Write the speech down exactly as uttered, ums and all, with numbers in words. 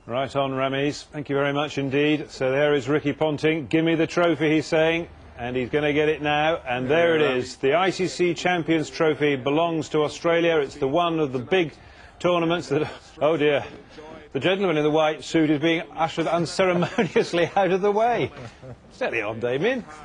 Right on, Ramis. Thank you very much indeed. So there is Ricky Ponting. Give me the trophy, he's saying. And he's going to get it now. And there it is. The I C C Champions Trophy belongs to Australia. It's the one of the big tournaments that... Oh dear. The gentleman in the white suit is being ushered unceremoniously out of the way. Steady on, Damien.